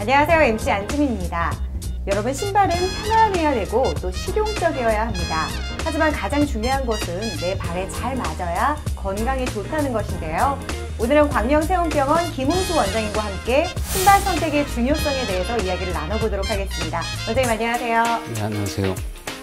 안녕하세요. MC 안지민입니다. 여러분, 신발은 편안해야 되고 또 실용적이어야 합니다. 하지만 가장 중요한 것은 내 발에 잘 맞아야 건강에 좋다는 것인데요. 오늘은 광명세운병원 김홍수 원장님과 함께 신발 선택의 중요성에 대해서 이야기를 나눠보도록 하겠습니다. 원장님 안녕하세요. 네, 안녕하세요.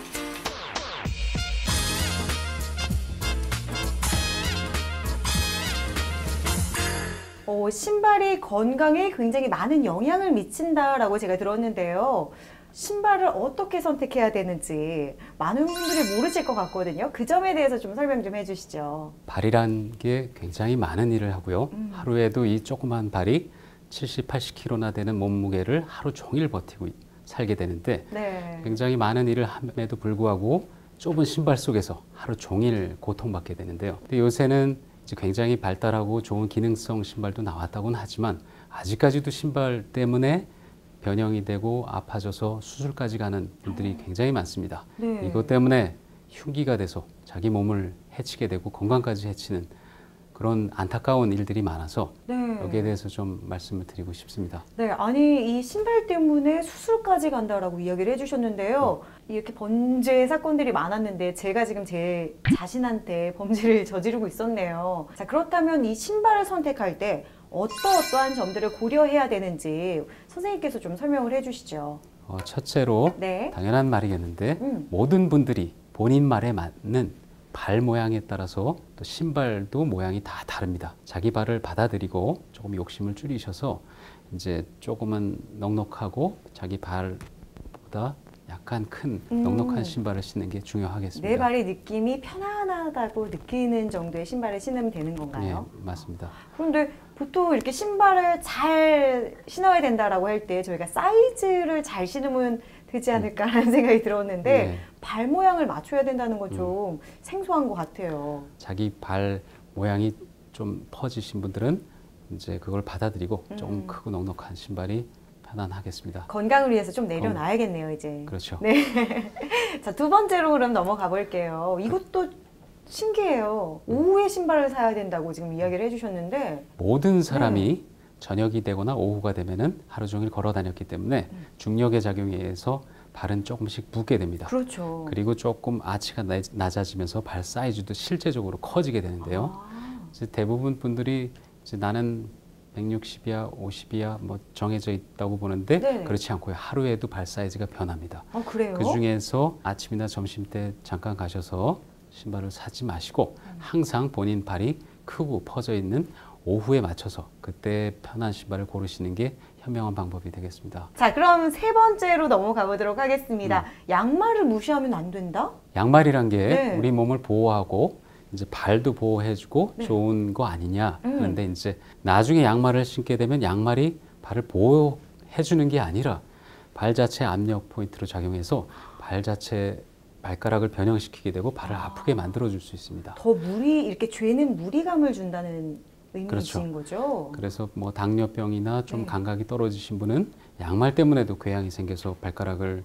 신발이 건강에 굉장히 많은 영향을 미친다라고 제가 들었는데요. 신발을 어떻게 선택해야 되는지 많은 분들이 모르실 것 같거든요. 그 점에 대해서 좀 설명 좀 해주시죠. 발이란 게 굉장히 많은 일을 하고요. 하루에도 이 조그만 발이 70, 80kg나 되는 몸무게를 하루 종일 버티고 살게 되는데 네. 굉장히 많은 일을 함에도 불구하고 좁은 신발 속에서 하루 종일 고통받게 되는데요. 근데 요새는 이제 굉장히 발달하고 좋은 기능성 신발도 나왔다고는 하지만 아직까지도 신발 때문에 변형이 되고 아파져서 수술까지 가는 분들이 굉장히 많습니다. 네. 이것 때문에 흉기가 돼서 자기 몸을 해치게 되고 건강까지 해치는 그런 안타까운 일들이 많아서 네. 여기에 대해서 좀 말씀을 드리고 싶습니다. 네, 아니 이 신발 때문에 수술까지 간다라고 이야기를 해주셨는데요. 이렇게 범죄 사건들이 많았는데 제가 지금 제 자신한테 범죄를 저지르고 있었네요. 자, 그렇다면 이 신발을 선택할 때 어떠한 점들을 고려해야 되는지 선생님께서 좀 설명을 해주시죠. 첫째로 네. 당연한 말이겠는데 모든 분들이 본인 말에 맞는 발 모양에 따라서 또 신발도 모양이 다 다릅니다. 자기 발을 받아들이고 조금 욕심을 줄이셔서 이제 조금은 넉넉하고 자기 발보다 약간 큰 넉넉한 신발을 신는 게 중요하겠습니다. 내 발의 느낌이 편안하다고 느끼는 정도의 신발을 신으면 되는 건가요? 네, 맞습니다. 그런데 보통 이렇게 신발을 잘 신어야 된다라고 할 때 저희가 사이즈를 잘 신으면 되지 않을까라는 생각이 들었는데 네. 발 모양을 맞춰야 된다는 건 좀 생소한 것 같아요. 자기 발 모양이 좀 퍼지신 분들은 이제 그걸 받아들이고 조금 크고 넉넉한 신발이 편안하겠습니다. 건강을 위해서 좀 내려놔야겠네요, 이제. 그렇죠. 네. 자, 두 번째로 그럼 넘어가 볼게요. 이것도 신기해요. 오후에 신발을 사야 된다고 지금 이야기를 해주셨는데 모든 사람이 저녁이 되거나 오후가 되면은 하루 종일 걸어 다녔기 때문에 중력의 작용에 의해서 발은 조금씩 붓게 됩니다. 그렇죠. 그리고 조금 아치가 낮아지면서 발 사이즈도 실제적으로 커지게 되는데요. 이제 대부분 분들이 이제 나는 160이야, 50이야 뭐 정해져 있다고 보는데 네네. 그렇지 않고요. 하루에도 발 사이즈가 변합니다. 그래요? 그 중에서 아침이나 점심 때 잠깐 가셔서 신발을 사지 마시고 항상 본인 발이 크고 퍼져 있는 오후에 맞춰서 그때 편한 신발을 고르시는 게 현명한 방법이 되겠습니다. 자, 그럼 세 번째로 넘어가 보도록 하겠습니다. 양말을 무시하면 안 된다? 양말이란 게 네. 우리 몸을 보호하고 이제 발도 보호해주고 좋은 거 아니냐 하는데 이제 나중에 양말을 신게 되면 양말이 발을 보호해주는 게 아니라 발 자체 압력 포인트로 작용해서 발 자체 발가락을 변형시키게 되고 발을 아프게 만들어줄 수 있습니다. 더 이렇게 죄는 무리감을 준다는 의미이신 그렇죠. 거죠? 그래서 뭐 당뇨병이나 좀 감각이 떨어지신 분은 양말 때문에도 궤양이 생겨서 발가락을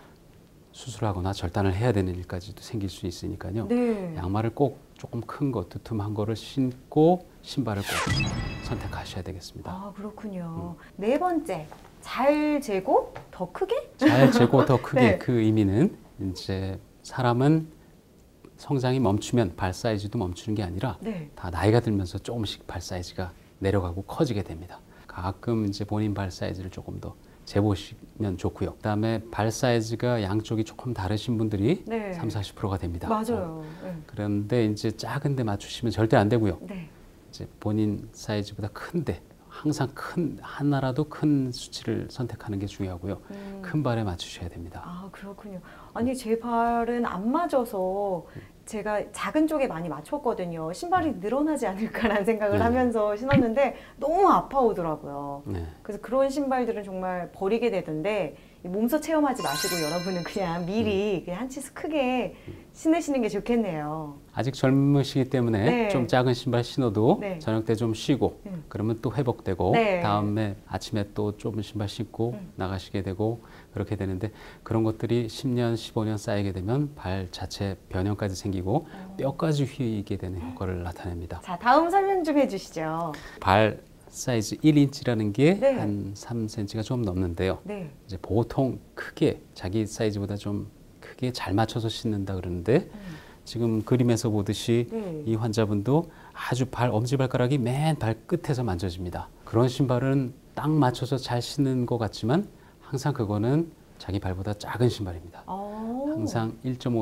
수술하거나 절단을 해야 되는 일까지도 생길 수 있으니까요. 네. 양말을 꼭 조금 큰 거, 두툼한 거를 신고 신발을 꼭 선택하셔야 되겠습니다. 그렇군요. 네 번째, 잘 재고 더 크게? 잘 재고 더 크게 네. 그 의미는 이제 사람은 성장이 멈추면 발 사이즈도 멈추는 게 아니라 네. 다 나이가 들면서 조금씩 발 사이즈가 내려가고 커지게 됩니다. 가끔 이제 본인 발 사이즈를 조금 더 재보시면 좋고요. 그다음에 발 사이즈가 양쪽이 조금 다르신 분들이 네. 30, 40%가 됩니다. 맞아요. 네. 그런데 이제 작은 데 맞추시면 절대 안 되고요. 네. 이제 본인 사이즈보다 큰데 항상 하나라도 큰 수치를 선택하는 게 중요하고요. 큰 발에 맞추셔야 됩니다. 그렇군요. 아니, 제 발은 안 맞아서 제가 작은 쪽에 많이 맞췄거든요. 신발이 늘어나지 않을까라는 생각을 하면서 신었는데 너무 아파오더라고요. 네. 그래서 그런 신발들은 정말 버리게 되던데 몸소 체험하지 마시고 여러분은 그냥 미리 그냥 한 치수 크게 신으시는 게 좋겠네요. 아직 젊으시기 때문에 네. 좀 작은 신발 신어도 네. 저녁 때 좀 쉬고 그러면 또 회복되고 네. 다음에 아침에 또 좁은 신발 신고 나가시게 되고 그렇게 되는데 그런 것들이 10년, 15년 쌓이게 되면 발 자체 변형까지 생기고 뼈까지 휘게 되는 효과를 나타냅니다. 자, 다음 설명 좀 해주시죠. 발 사이즈 1인치라는 게 네. 한 3cm가 좀 넘는데요. 네. 이제 보통 크게 자기 사이즈보다 좀 크게 잘 맞춰서 신는다 그러는데 지금 그림에서 보듯이 이 환자분도 아주 엄지발가락이 맨 발끝에서 만져집니다. 그런 신발은 딱 맞춰서 잘 신는 것 같지만 항상 그거는 자기 발보다 작은 신발입니다. 항상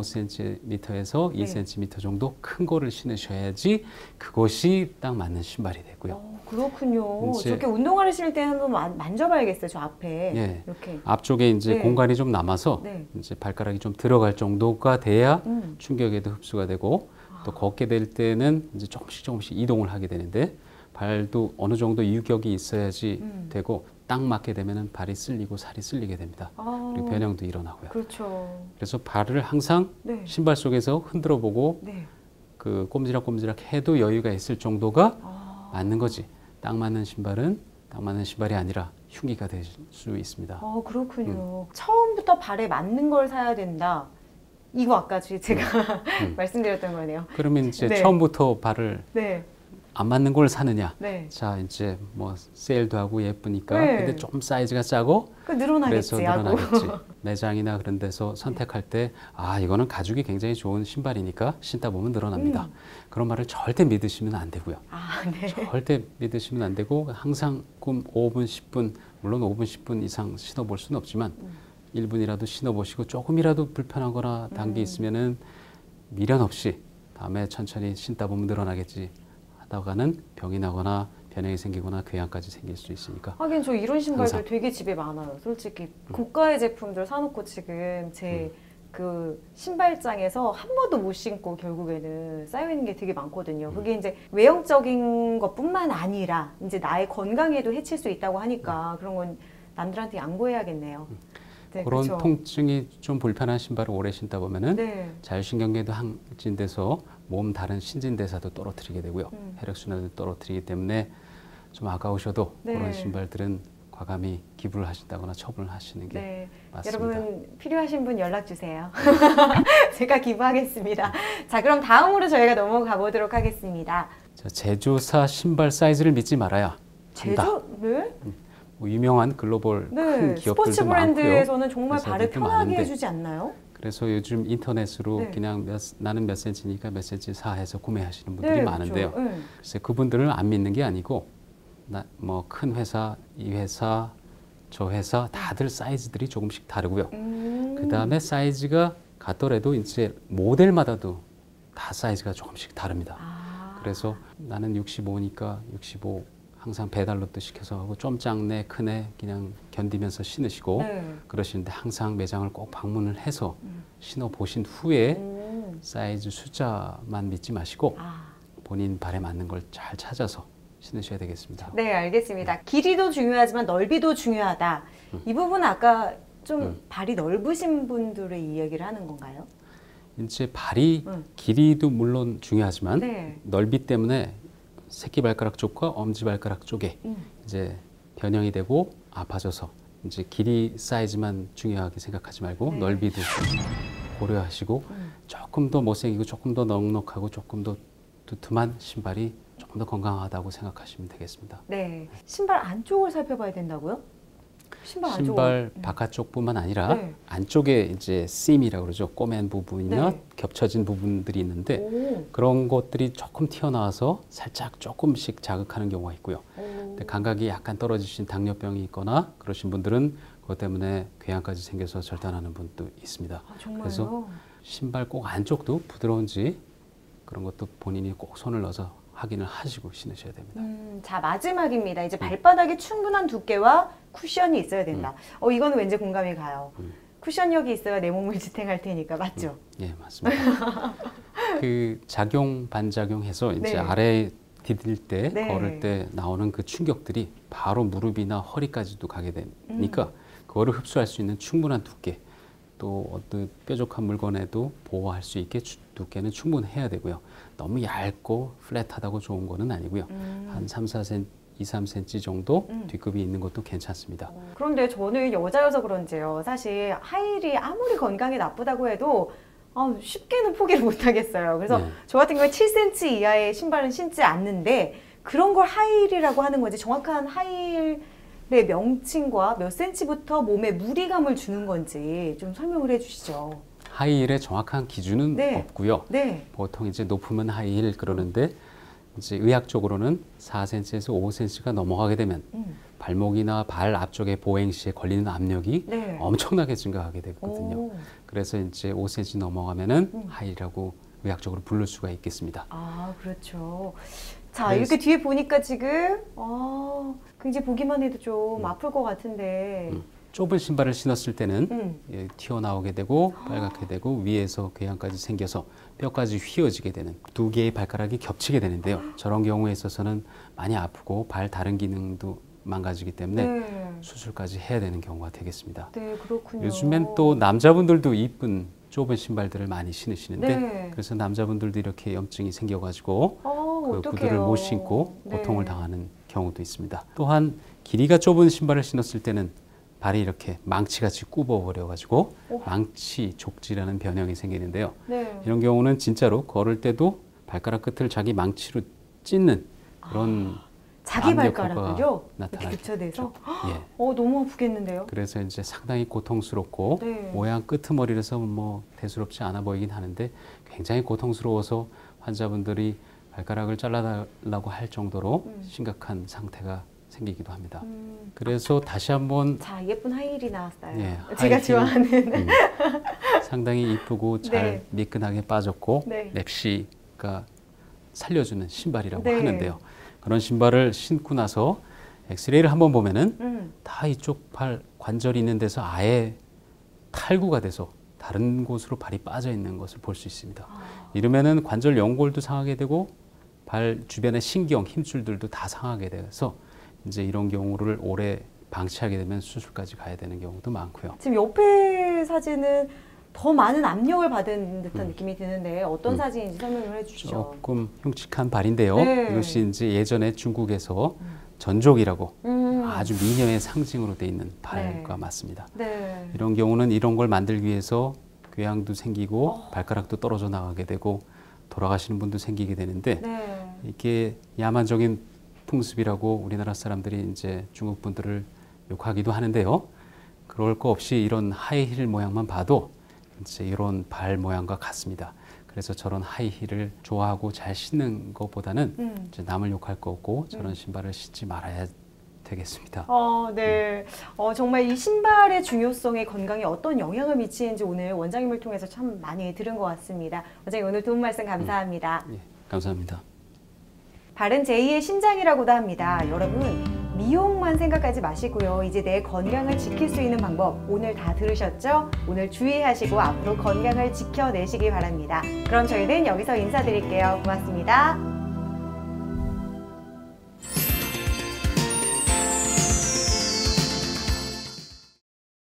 1.5cm에서 2cm 정도 큰 거를 신으셔야지 그것이 딱 맞는 신발이 되고요. 그렇군요. 이제 저렇게 운동화를 신을 때 한번 만져봐야겠어요. 저 앞에. 예, 이렇게. 앞쪽에 이제 네. 공간이 좀 남아서 네. 이제 발가락이 좀 들어갈 정도가 돼야 충격에도 흡수가 되고 또 걷게 될 때는 이제 조금씩 이동을 하게 되는데 발도 어느 정도 유격이 있어야지 되고 딱 맞게 되면은 발이 쓸리고 살이 쓸리게 됩니다. 그리고 변형도 일어나고요. 그렇죠. 그래서 발을 항상 네. 신발 속에서 흔들어 보고 네. 그 꼼지락꼼지락 해도 여유가 있을 정도가 맞는 거지. 딱 맞는 신발은 딱 맞는 신발이 아니라 흉기가 될 수 있습니다. 그렇군요. 처음부터 발에 맞는 걸 사야 된다. 이거 아까 제가 말씀드렸던 거네요. 그러면 이제 네. 처음부터 발을 네. 안 맞는 걸 사느냐? 네. 자, 이제 뭐 세일도 하고 예쁘니까 네. 근데 좀 사이즈가 작고 늘어나겠지. 그래서 늘어나겠지. 매장이나 그런 데서 선택할 때 이거는 가죽이 굉장히 좋은 신발이니까 신다 보면 늘어납니다. 그런 말을 절대 믿으시면 안 되고요. 네. 절대 믿으시면 안 되고 항상 5분, 10분 물론 5분, 10분 이상 신어볼 수는 없지만 1분이라도 신어보시고 조금이라도 불편하거나 단 게 있으면은 미련 없이 다음에 천천히 신다 보면 늘어나겠지 하다가는 병이 나거나 변형이 생기거나 궤양까지 생길 수 있으니까. 하긴 저 이런 신발들 항상. 되게 집에 많아요. 솔직히 고가의 제품들 사놓고 지금 제 그 신발장에서 한 번도 못 신고 결국에는 쌓여있는 게 되게 많거든요. 그게 이제 외형적인 것뿐만 아니라 이제 나의 건강에도 해칠 수 있다고 하니까 그런 건 남들한테 양보해야겠네요. 네, 그런 그쵸. 통증이 좀 불편한 신발을 오래 신다 보면은 네. 자율신경계도 항진돼서 몸 다른 신진대사도 떨어뜨리게 되고요. 혈액순환도 떨어뜨리기 때문에 좀 아까우셔도 네. 그런 신발들은 과감히 기부를 하신다거나 처분을 하시는 게 네. 맞습니다. 여러분 필요하신 분 연락 주세요. 제가 기부하겠습니다. 자, 그럼 다음으로 저희가 넘어가 보도록 하겠습니다. 자, 제조사 신발 사이즈를 믿지 말아야 한다. 네? 뭐 유명한 글로벌 큰 기업들도 스포츠 많고요. 브랜드에서는 정말 발을 회사들도 편하게 많은데 해주지 않나요? 그래서 요즘 인터넷으로 네. 그냥 나는 몇 센치니까 몇 센치 사 해서 구매하시는 분들이 네, 많은데요. 그렇죠. 글쎄 그분들을 안 믿는 게 아니고 뭐 큰 회사, 이 회사, 저 회사 다들 사이즈들이 조금씩 다르고요. 그 다음에 사이즈가 같더라도 이제 모델마다도 다 사이즈가 조금씩 다릅니다. 그래서 나는 65니까 65 항상 배달로도 시켜서 하고 좀 작네 크네 그냥 견디면서 신으시고 그러시는데 항상 매장을 꼭 방문을 해서 신어 보신 후에 사이즈 숫자만 믿지 마시고 본인 발에 맞는 걸 잘 찾아서 신으셔야 되겠습니다. 네, 알겠습니다. 길이도 중요하지만 넓이도 중요하다. 이 부분은 아까 좀 발이 넓으신 분들의 이야기를 하는 건가요? 이제 발이 길이도 물론 중요하지만 네. 넓이 때문에 새끼발가락 쪽과 엄지발가락 쪽에 이제 변형이 되고 아파져서 이제 길이 사이즈만 중요하게 생각하지 말고 넓이도 좀 고려하시고 조금 더 못생기고 조금 더 넉넉하고 조금 더 두툼한 신발이 조금 더 건강하다고 생각하시면 되겠습니다. 네. 신발 안쪽을 살펴봐야 된다고요? 신발 바깥쪽뿐만 아니라 안쪽에 이제 심이라고 그러죠. 꼬맨 부분이나 겹쳐진 부분들이 있는데 그런 것들이 조금 튀어나와서 살짝 조금씩 자극하는 경우가 있고요. 근데 감각이 약간 떨어지신 당뇨병이 있거나 그러신 분들은 그것 때문에 궤양까지 생겨서 절단하는 분도 있습니다. 정말요? 그래서 신발 꼭 안쪽도 부드러운지 그런 것도 본인이 꼭 손을 넣어서 확인을 하시고 신으셔야 됩니다. 자, 마지막입니다. 이제 발바닥에 충분한 두께와 쿠션이 있어야 된다. 이거는 왠지 공감이 가요. 쿠션력이 있어야 내 몸을 지탱할 테니까, 맞죠? 예, 맞습니다. 그 작용, 반작용해서 이제 아래 디딜 때, 걸을 때 나오는 그 충격들이 바로 무릎이나 허리까지도 가게 되니까 그거를 흡수할 수 있는 충분한 두께, 또 어떤 뾰족한 물건에도 보호할 수 있게 두께는 충분해야 되고요. 너무 얇고 플랫하다고 좋은 거는 아니고요. 한 3, 3cm 정도 뒷급이 있는 것도 괜찮습니다. 그런데 저는 여자여서 그런지요. 사실 하일이 아무리 건강에 나쁘다고 해도 쉽게는 포기를 못 하겠어요. 그래서 저 같은 경우에 7cm 이하의 신발은 신지 않는데 그런 걸 하이힐이라고 하는 건지 정확한 하이힐의 명칭과 몇 센치부터 몸에 무리감을 주는 건지 좀 설명을 해주시죠. 하이힐의 정확한 기준은 네. 없고요. 네. 보통 이제 높으면 하이힐 그러는데 이제 의학적으로는 4cm에서 5cm가 넘어가게 되면 발목이나 발 앞쪽에 보행 시에 걸리는 압력이 네. 엄청나게 증가하게 되거든요. 오. 그래서 이제 5cm 넘어가면은 하이힐이라고 의학적으로 부를 수가 있겠습니다. 아, 그렇죠. 자, 그래서- 이렇게 뒤에 보니까 지금 굉장히 보기만 해도 좀 아플 것 같은데. 좁은 신발을 신었을 때는 음. 예, 튀어나오게 되고 빨갛게 되고 위에서 궤양까지 생겨서 뼈까지 휘어지게 되는 두 개의 발가락이 겹치게 되는데요. 저런 경우에 있어서는 많이 아프고 발 다른 기능도 망가지기 때문에 네. 수술까지 해야 되는 경우가 되겠습니다. 네, 그렇군요. 요즘엔 또 남자분들도 이쁜 좁은 신발들을 많이 신으시는데 네. 그래서 남자분들도 이렇게 염증이 생겨가지고 그 어떡해요. 구두를 못 신고 네. 고통을 당하는 경우도 있습니다. 또한 길이가 좁은 신발을 신었을 때는 발이 이렇게 망치같이 굽어버려가지고 망치 족지라는 변형이 생기는데요. 네. 이런 경우는 진짜로 걸을 때도 발가락 끝을 자기 망치로 찢는 그런 자기 압력 발가락을요? 효과가 이렇게 나타나죠. 교차돼서? 예. 너무 아프겠는데요? 그래서 이제 상당히 고통스럽고 네. 모양 끄트머리라서 뭐 대수롭지 않아 보이긴 하는데 굉장히 고통스러워서 환자분들이 발가락을 잘라달라고 할 정도로 심각한 상태가 생기기도 합니다. 그래서 다시 한번 자, 예쁜 하이힐이 나왔어요. 예, 제가 하이힐. 좋아하는. 상당히 이쁘고 잘 네. 미끈하게 빠졌고 네. 맵시가 살려주는 신발이라고 네. 하는데요. 그런 신발을 신고 나서 엑스레이를 한번 보면은 다 이쪽 발 관절이 있는 데서 아예 탈구가 돼서 다른 곳으로 발이 빠져 있는 것을 볼 수 있습니다. 이러면은 관절 연골도 상하게 되고 발 주변의 신경, 힘줄들도 다 상하게 돼서 이제 이런 경우를 오래 방치하게 되면 수술까지 가야 되는 경우도 많고요. 지금 옆에 사진은 더 많은 압력을 받은 듯한 느낌이 드는데 어떤 사진인지 설명을 해주시죠. 조금 흉측한 발인데요. 네. 이것이 이제 예전에 중국에서 전족이라고 음. 아주 미녀의 상징으로 돼 있는 발과 네. 맞습니다. 네. 이런 경우는 이런 걸 만들기 위해서 궤양도 생기고 발가락도 떨어져 나가게 되고 돌아가시는 분도 생기게 되는데 네. 이게 야만적인 풍습이라고 우리나라 사람들이 이제 중국 분들을 욕하기도 하는데요. 그럴 거 없이 이런 하이힐 모양만 봐도 이제 이런 발 모양과 같습니다. 그래서 저런 하이힐을 좋아하고 잘 신는 것보다는 이제 남을 욕할 거 없고 저런 신발을 신지 말아야 되겠습니다. 네. 정말 이 신발의 중요성에 건강에 어떤 영향을 미치는지 오늘 원장님을 통해서 참 많이 들은 것 같습니다. 원장님 오늘 도움 말씀 감사합니다. 예, 감사합니다. 발은 제2의 심장이라고도 합니다. 여러분 미용만 생각하지 마시고요. 이제 내 건강을 지킬 수 있는 방법 오늘 다 들으셨죠? 오늘 주의하시고 앞으로 건강을 지켜내시기 바랍니다. 그럼 저희는 여기서 인사드릴게요. 고맙습니다.